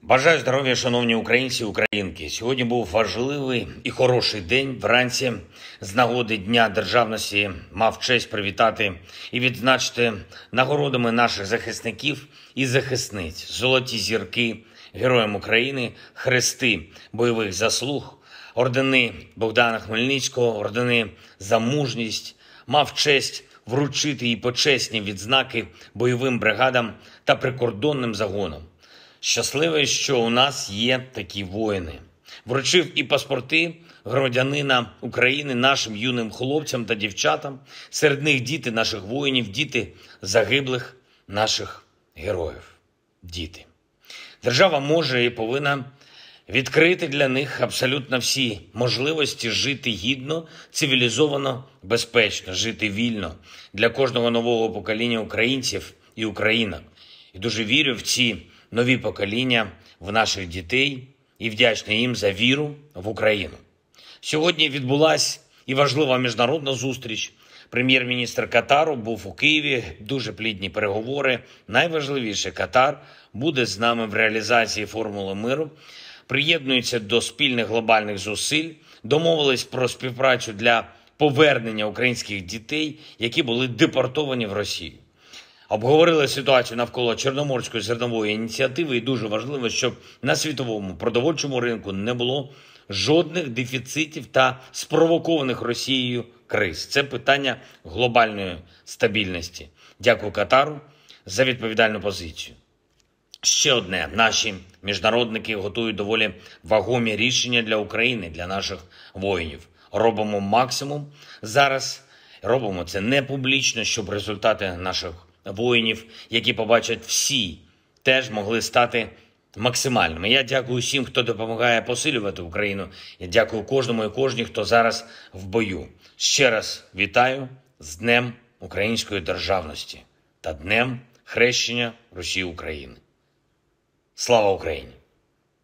Бажаю здоров'я, шановні українці і українки. Сьогодні був важливий і хороший день. Вранці з нагоди Дня державності мав честь привітати і відзначити нагородами наших захисників і захисниць. Золоті зірки Героям України, хрести бойових заслуг, ордени Богдана Хмельницького, ордени за мужність. Мав честь вручити і почесні відзнаки бойовим бригадам та прикордонним загонам. Щасливий, що у нас є такі воїни. Вручив і паспорти громадянина України нашим юним хлопцям та дівчатам. Серед них діти наших воїнів, діти загиблих наших героїв. Діти. Держава може і повинна відкрити для них абсолютно всі можливості жити гідно, цивілізовано, безпечно, жити вільно для кожного нового покоління українців і українок. І дуже вірю в ці нові покоління, в наших дітей і вдячний їм за віру в Україну. Сьогодні відбулася і важлива міжнародна зустріч. Прем'єр-міністр Катару був у Києві, дуже плідні переговори. Найважливіше, Катар буде з нами в реалізації формули миру, приєднується до спільних глобальних зусиль, домовились про співпрацю для повернення українських дітей, які були депортовані в Росію. Обговорили ситуацію навколо Чорноморської зернової ініціативи і дуже важливо, щоб на світовому продовольчому ринку не було жодних дефіцитів та спровокованих Росією криз. Це питання глобальної стабільності. Дякую Катару за відповідальну позицію. Ще одне. Наші міжнародники готують доволі вагомі рішення для України, для наших воїнів. Робимо максимум зараз. Робимо це не публічно, щоб результати наших воїнів, які побачать всі, теж могли стати максимальними. Я дякую всім, хто допомагає посилювати Україну. Я дякую кожному і кожній, хто зараз в бою. Ще раз вітаю з Днем Української державності та Днем хрещення Русі України. Слава Україні!